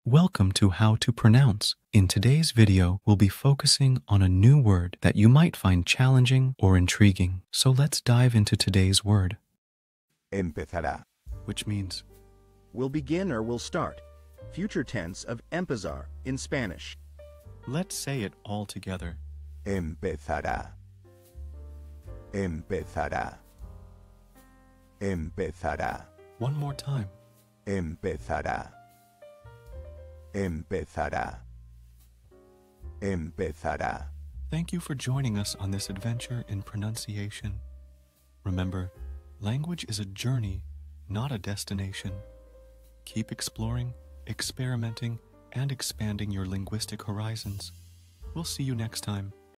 Welcome to How to Pronounce. In today's video, we'll be focusing on a new word that you might find challenging or intriguing. So let's dive into today's word, Empezará. which means Will begin or will start. Future tense of empezar in Spanish. let's say it all together. Empezará. Empezará. Empezará. One more time. Empezará. Empezará. Empezará. Thank you for joining us on this adventure in pronunciation. Remember, language is a journey, not a destination. Keep exploring, experimenting, and expanding your linguistic horizons. We'll see you next time.